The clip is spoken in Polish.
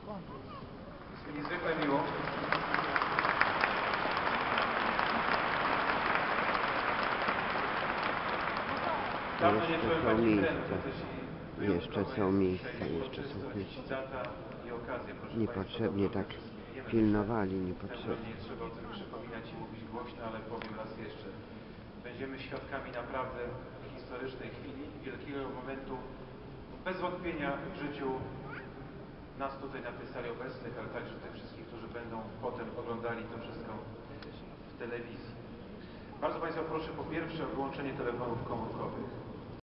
Jest mi niezwykle miło. Dawno nie czułem takiej tremy. Jeszcze są miejsca, jeszcze są miejsca. Niepotrzebnie tak pilnowali, niepotrzebnie. Nie trzeba o tym przypominać i mówić głośno, ale powiem raz jeszcze. Będziemy świadkami naprawdę historycznej chwili, wielkiego momentu, bez wątpienia w życiu nas tutaj na tej sali obecnych, ale także tych wszystkich, którzy będą potem oglądali to wszystko w telewizji. Bardzo Państwa proszę po pierwsze o wyłączenie telefonów komórkowych.